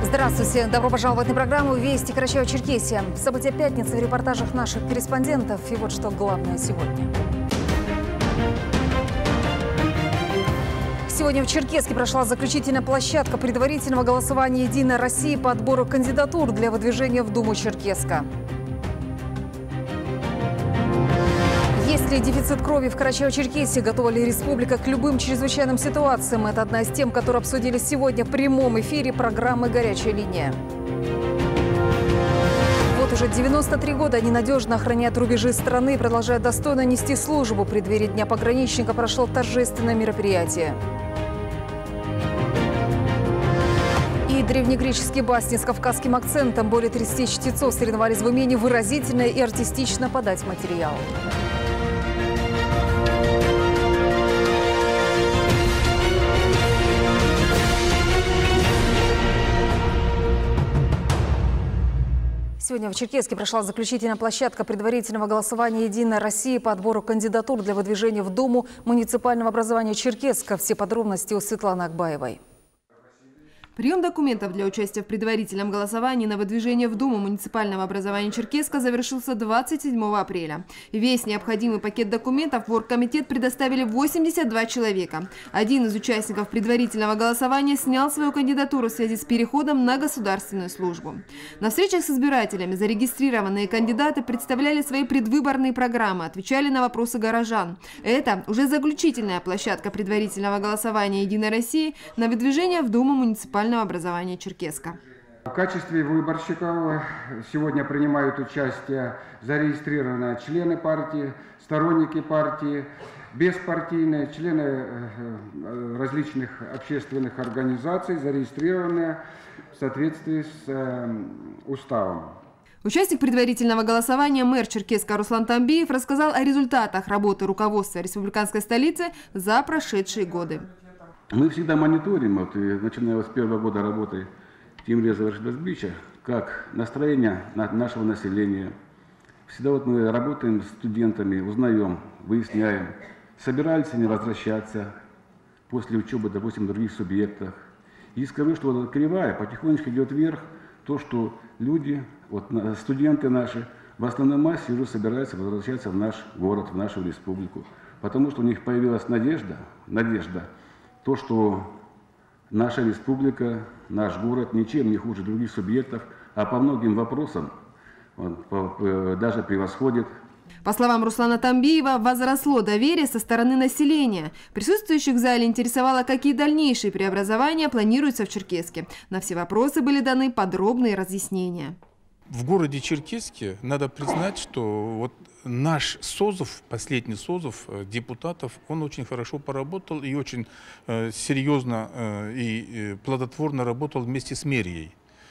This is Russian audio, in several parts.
Здравствуйте. Добро пожаловать на программу «Вести Карачаево-Черкесия». События пятницы в репортажах наших корреспондентов. И вот что главное сегодня. Сегодня в Черкесске прошла заключительная площадка предварительного голосования «Единой России» по отбору кандидатур для выдвижения в Думу Черкесска. Есть ли дефицит крови в Карачаево-Черкесии? Готова ли республика к любым чрезвычайным ситуациям? Это одна из тем, которые обсудили сегодня в прямом эфире программы «Горячая линия». Вот уже 93 года они надежно охраняют рубежи страны и продолжают достойно нести службу. В преддверии Дня пограничника прошло торжественное мероприятие. И древнегреческие басни с кавказским акцентом. Более 30 чтецов соревновались в умении выразительно и артистично подать материал. Сегодня в Черкесске прошла заключительная площадка предварительного голосования «Единой России» по отбору кандидатур для выдвижения в Думу муниципального образования Черкесска. Все подробности у Светланы Акбаевой. Прием документов для участия в предварительном голосовании на выдвижение в Думу муниципального образования Черкесска завершился 27 апреля. Весь необходимый пакет документов в оргкомитет предоставили 82 человека. Один из участников предварительного голосования снял свою кандидатуру в связи с переходом на государственную службу. На встречах с избирателями зарегистрированные кандидаты представляли свои предвыборные программы, отвечали на вопросы горожан. Это уже заключительная площадка предварительного голосования «Единой России» на выдвижение в Думу муниципального образования Черкесска. В качестве выборщиков сегодня принимают участие зарегистрированные члены партии, сторонники партии, беспартийные, члены различных общественных организаций, зарегистрированные в соответствии с уставом. Участник предварительного голосования, мэр Черкесска Руслан Тамбиев, рассказал о результатах работы руководства республиканской столицы за прошедшие годы. Мы всегда мониторим, начиная с первого года работы Тимирязева Рашидовича, как настроение нашего населения. Всегда мы работаем с студентами, узнаем, выясняем, собираются не возвращаться после учебы, допустим, в других субъектах. И скажу, что эта кривая потихонечку идет вверх, то, что люди, студенты наши, в основной массе уже собираются возвращаться в наш город, в нашу республику. Потому что у них появилась надежда, то, что наша республика, наш город ничем не хуже других субъектов, а по многим вопросам даже превосходит. По словам Руслана Тамбиева, возросло доверие со стороны населения. Присутствующих в зале интересовало, какие дальнейшие преобразования планируются в Черкесске. На все вопросы были даны подробные разъяснения. В городе Черкесске надо признать, что наш созыв, последний созыв депутатов, он очень хорошо поработал и очень серьезно и плодотворно работал вместе с мэрией.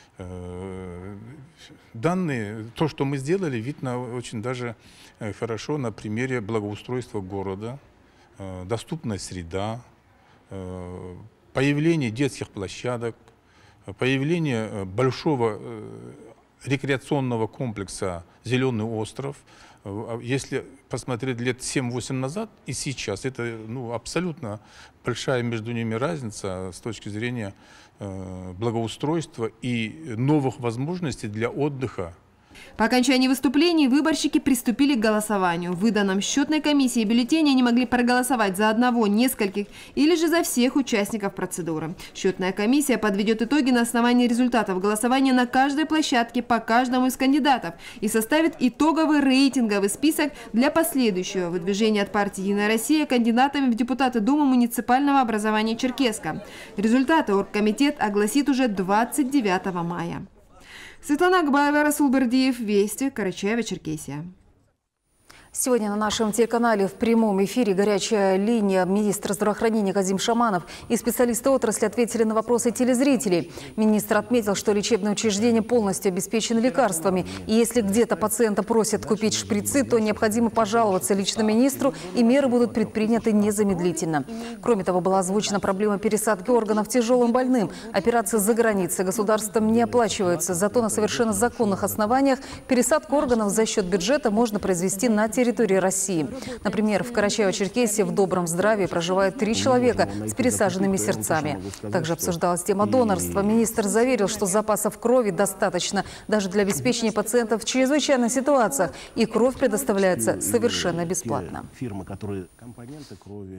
То, что мы сделали, видно очень даже хорошо на примере благоустройства города, доступная среда, появление детских площадок, появление большого рекреационного комплекса «Зеленый остров». Если посмотреть лет 7-8 назад и сейчас, это абсолютно большая между ними разница с точки зрения благоустройства и новых возможностей для отдыха. По окончании выступлений выборщики приступили к голосованию. В выданном счетной комиссии бюллетени они могли проголосовать за одного, нескольких или же за всех участников процедуры. Счетная комиссия подведет итоги на основании результатов голосования на каждой площадке по каждому из кандидатов и составит итоговый рейтинговый список для последующего выдвижения от партии «Единая Россия» кандидатами в депутаты Думы муниципального образования Черкесска. Результаты оргкомитет огласит уже 29 мая. Светлана Акбаева, Расул Бердиев, Вести, Карачаево-Черкесия. Сегодня на нашем телеканале в прямом эфире «Горячая линия». Министр здравоохранения Казим Шаманов и специалисты отрасли ответили на вопросы телезрителей. Министр отметил, что лечебные учреждения полностью обеспечены лекарствами. И если где-то пациента просят купить шприцы, то необходимо пожаловаться лично министру, и меры будут предприняты незамедлительно. Кроме того, была озвучена проблема пересадки органов тяжелым больным. Операции за границей государством не оплачиваются. Зато на совершенно законных основаниях пересадку органов за счет бюджета можно произвести на территории территории России. Например, в Карачаево-Черкесии в добром здравии проживает 3 человека с пересаженными сердцами. Также обсуждалась тема донорства. Министр заверил, что запасов крови достаточно даже для обеспечения пациентов в чрезвычайных ситуациях. И кровь предоставляется совершенно бесплатно. Фирмы, которые компоненты крови,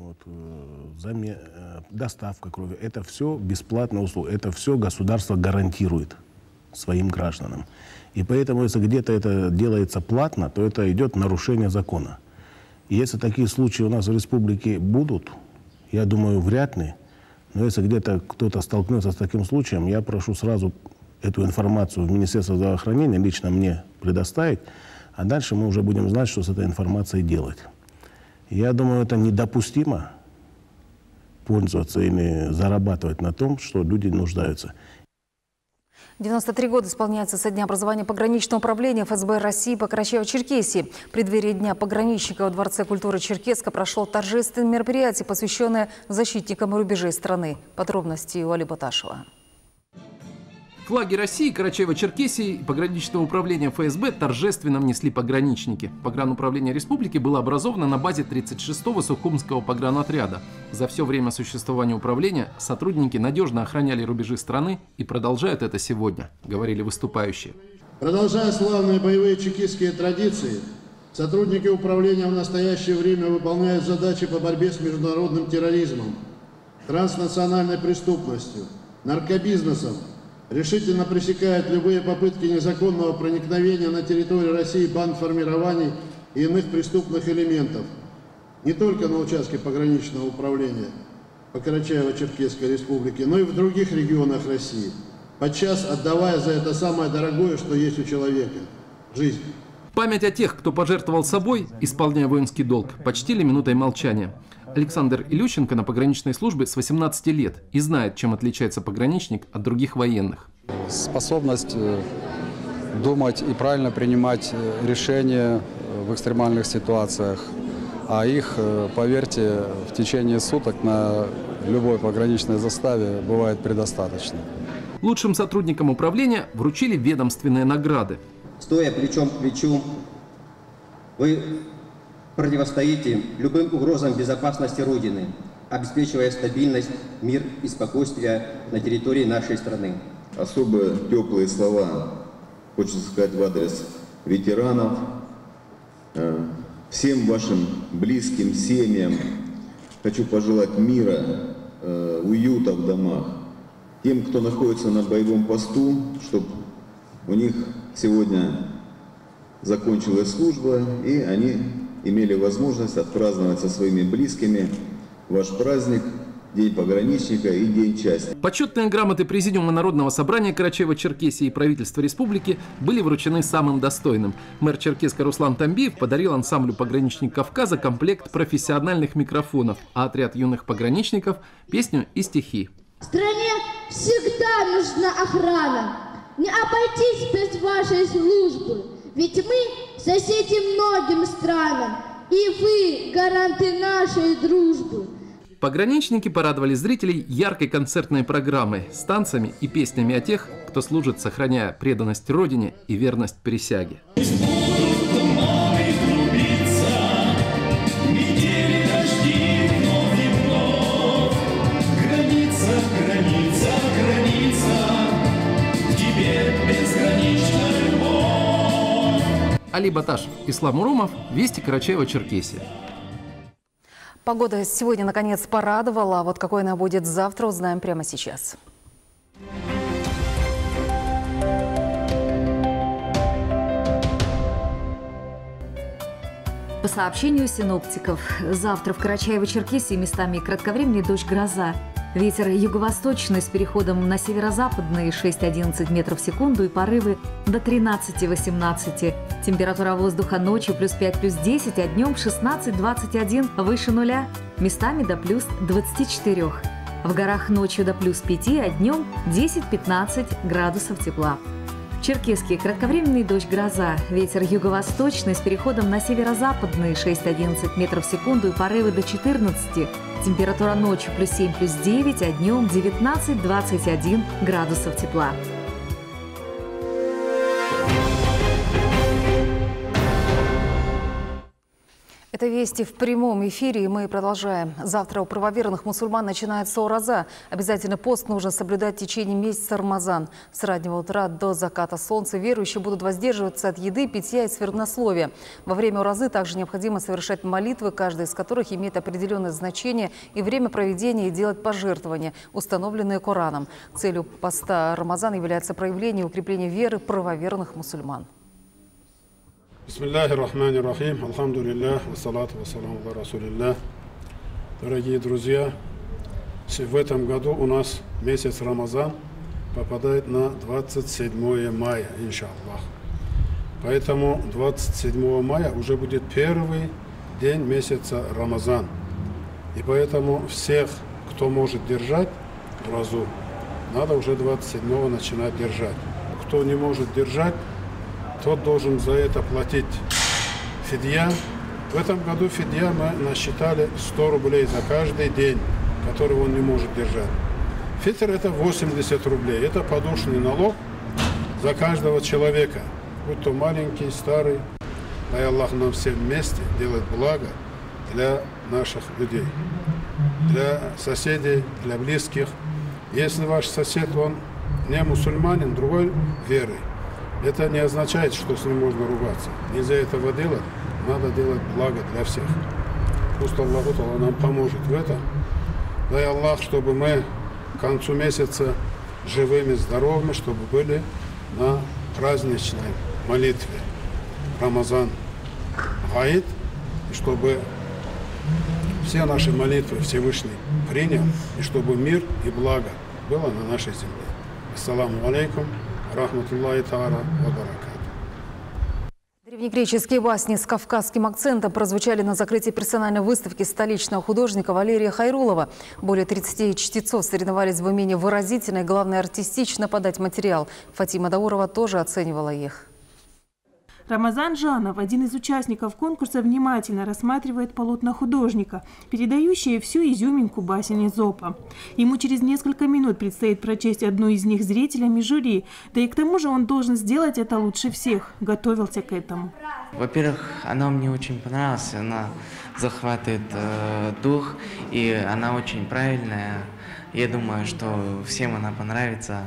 доставка крови, это все бесплатная услуга. Это все государство гарантирует своим гражданам. И поэтому, если где-то это делается платно, то это идет нарушение закона. И если такие случаи у нас в республике будут, я думаю, вряд ли. Но если где-то кто-то столкнется с таким случаем, я прошу сразу эту информацию в Министерство здравоохранения лично мне предоставить, а дальше мы уже будем знать, что с этой информацией делать. Я думаю, это недопустимо пользоваться или зарабатывать на том, что люди нуждаются. 93 года исполняется со дня образования пограничного управления ФСБ России по Карачаево-Черкесии. В преддверии Дня пограничника во Дворце культуры Черкесска прошло торжественное мероприятие, посвященное защитникам рубежей страны. Подробности у Али Баташева. Флаги России, Карачаево-Черкесии и пограничного управления ФСБ торжественно внесли пограничники. Погрануправление республики было образовано на базе 36-го Сухумского погранотряда. За все время существования управления сотрудники надежно охраняли рубежи страны и продолжают это сегодня, говорили выступающие. Продолжая славные боевые чекистские традиции, сотрудники управления в настоящее время выполняют задачи по борьбе с международным терроризмом, транснациональной преступностью, наркобизнесом, решительно пресекает любые попытки незаконного проникновения на территорию России бандформирований и иных преступных элементов. Не только на участке пограничного управления по Карачаево-Черкесской республике, но и в других регионах России, подчас отдавая за это самое дорогое, что есть у человека – жизнь. Память о тех, кто пожертвовал собой, исполняя воинский долг, почтили минутой молчания. Александр Илющенко на пограничной службе с 18 лет и знает, чем отличается пограничник от других военных. Способность думать и правильно принимать решения в экстремальных ситуациях. А их, поверьте, в течение суток на любой пограничной заставе бывает предостаточно. Лучшим сотрудникам управления вручили ведомственные награды. Стоя плечом к плечу, вы противостоите любым угрозам безопасности Родины, обеспечивая стабильность, мир и спокойствие на территории нашей страны. Особо теплые слова хочется сказать в адрес ветеранов, всем вашим близким, семьям. Хочу пожелать мира, уюта в домах. Тем, кто находится на боевом посту, чтобы у них сегодня закончилась служба, и они имели возможность отпраздновать со своими близкими ваш праздник, День пограничника и День части. Почетные грамоты Президиума Народного собрания Карачаево-Черкесии и правительства республики были вручены самым достойным. Мэр Черкесска Руслан Тамбиев подарил ансамблю «Пограничник Кавказа» комплект профессиональных микрофонов, а отряд юных пограничников – песню и стихи. В стране всегда нужна охрана. Не обойтись без вашей службы. Ведь мы соседи многим странам, и вы гаранты нашей дружбы. Пограничники порадовали зрителей яркой концертной программой с танцами и песнями о тех, кто служит, сохраняя преданность Родине и верность присяге. Али Баташев, Ислам Урумов, Вести, Карачаево-Черкесия. Погода сегодня, наконец, порадовала. А вот какой она будет завтра, узнаем прямо сейчас. По сообщению синоптиков, завтра в Карачаево-Черкесии местами кратковременный дождь, гроза. Ветер юго-восточный с переходом на северо-западный 6-11 метров в секунду и порывы до 13-18. Температура воздуха ночью плюс 5, плюс 10, а днем 16-21, выше нуля. Местами до плюс 24. В горах ночью до плюс 5, а днем 10-15 градусов тепла. Черкесский кратковременный дождь, гроза. Ветер юго-восточный с переходом на северо-западный 6-11 метров в секунду и порывы до 14. Температура ночью плюс 7, плюс 9, а днем 19-21 градусов тепла. Это «Вести» в прямом эфире, и мы продолжаем. Завтра у правоверных мусульман начинается Ораза. Обязательно пост нужно соблюдать в течение месяца Рамазан. С раннего утра до заката солнца верующие будут воздерживаться от еды, питья и сквернословия. Во время Оразы также необходимо совершать молитвы, каждая из которых имеет определенное значение, и время проведения и делать пожертвования, установленные Кораном. Целью поста Рамазан является проявление и укрепление веры правоверных мусульман. Бисмиллахир-рахманир-рахим, алхамдулиллах, вассалату вассаламу ала расулиллах. Дорогие друзья, в этом году у нас месяц Рамазан попадает на 27 мая, иншаллах. Поэтому 27 мая уже будет первый день месяца Рамазан. И поэтому всех, кто может держать Оразу, надо уже 27-го начинать держать. Кто не может держать, тот должен за это платить фидья. В этом году фидья мы насчитали 100 рублей за каждый день, который он не может держать. Фитр – это 80 рублей. Это подушный налог за каждого человека, будь то маленький, старый. Дай Аллах нам всем вместе делать благо для наших людей, для соседей, для близких. Если ваш сосед, он не мусульманин, другой веры, это не означает, что с ним можно ругаться. Нельзя этого делать, надо делать благо для всех. Пусть Аллах нам поможет в этом. Дай Аллах, чтобы мы к концу месяца живыми, здоровыми, чтобы были на праздничной молитве Рамазан Гаид, и чтобы все наши молитвы Всевышний принял, и чтобы мир и благо было на нашей земле. Ассаламу алейкум. Древнегреческие басни с кавказским акцентом прозвучали на закрытии персональной выставки столичного художника Валерия Хайрулова. Более 30 чтецов соревновались в умении выразительно и, главное, артистично подать материал. Фатима Даурова тоже оценивала их. Рамазан Жанов, один из участников конкурса, внимательно рассматривает полотна художника, передающие всю изюминку басен Эзопа. Ему через несколько минут предстоит прочесть одну из них зрителям и жюри, да и к тому же он должен сделать это лучше всех, готовился к этому. Во-первых, она мне очень понравилась, она захватывает дух, и она очень правильная. Я думаю, что всем она понравится.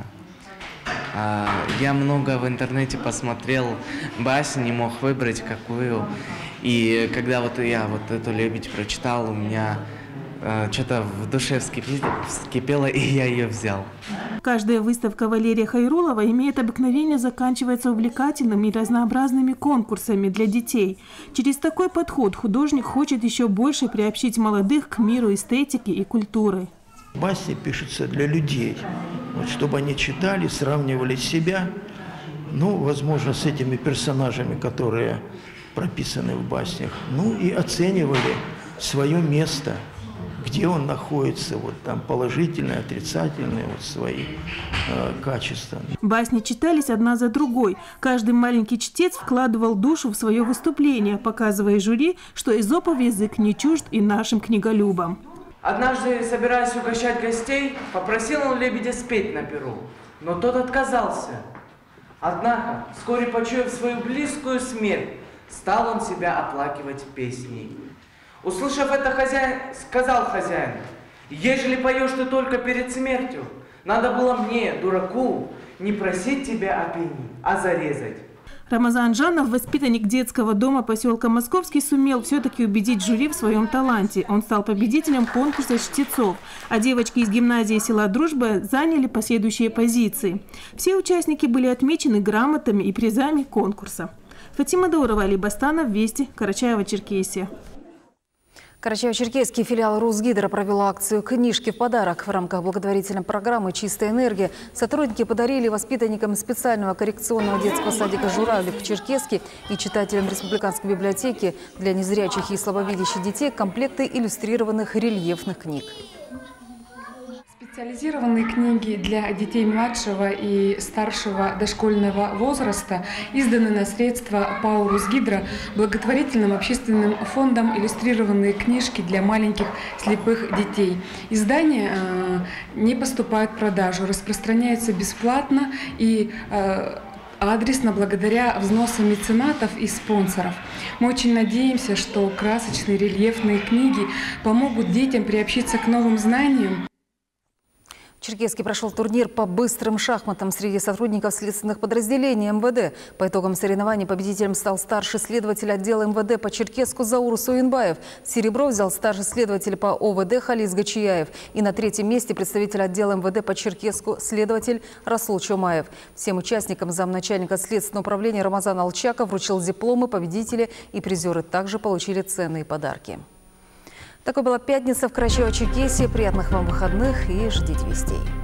Я много в интернете посмотрел басен, не мог выбрать какую. И когда вот я вот эту «Лебедь» прочитал, у меня что-то в душе вскипело, и я ее взял. Каждая выставка Валерия Хайрулова имеет обыкновение заканчиваться увлекательными и разнообразными конкурсами для детей. Через такой подход художник хочет еще больше приобщить молодых к миру эстетики и культуры. Басни пишутся для людей, вот, чтобы они читали, сравнивали себя, ну, возможно, с этими персонажами, которые прописаны в баснях, ну, и оценивали свое место, где он находится, вот там положительные, отрицательные вот свои качества. Басни читались одна за другой. Каждый маленький чтец вкладывал душу в свое выступление, показывая жюри, что эзопов язык не чужд и нашим книголюбам. Однажды, собираясь угощать гостей, попросил он лебедя спеть на перу, но тот отказался. Однако, вскоре почуяв свою близкую смерть, стал он себя оплакивать песней. Услышав это, сказал хозяин: «Ежели поешь ты только перед смертью, надо было мне, дураку, не просить тебя о пении, а зарезать». Рамазан Жанов, воспитанник детского дома поселка Московский, сумел все-таки убедить жюри в своем таланте. Он стал победителем конкурса чтецов, а девочки из гимназии села Дружба заняли последующие позиции. Все участники были отмечены грамотами и призами конкурса. Фатима Даурова, Али Бастанов, «Вести», Карачаево-Черкесия. Карачаево-Черкесский филиал Русгидро провел акцию «Книжки в подарок». В рамках благотворительной программы «Чистая энергия» сотрудники подарили воспитанникам специального коррекционного детского садика «Журавлик» в Черкеске и читателям Республиканской библиотеки для незрячих и слабовидящих детей комплекты иллюстрированных рельефных книг. Специализированные книги для детей младшего и старшего дошкольного возраста изданы на средства ПАО «Русгидро» благотворительным общественным фондом иллюстрированные книжки для маленьких слепых детей. Издания не поступают в продажу, распространяются бесплатно и адресно благодаря взносам меценатов и спонсоров. Мы очень надеемся, что красочные рельефные книги помогут детям приобщиться к новым знаниям. В Черкесске прошел турнир по быстрым шахматам среди сотрудников следственных подразделений МВД. По итогам соревнований победителем стал старший следователь отдела МВД по Черкесску Заурус Уинбаев. Серебро взял старший следователь по ОВД Халис Гачияев. И на третьем месте представитель отдела МВД по Черкесску следователь Расул Чумаев. Всем участникам замначальника следственного управления Рамазан Алчаков вручил дипломы, победители и призеры также получили ценные подарки. Такой была пятница в Карачаево-Черкесии. Приятных вам выходных и ждите вестей.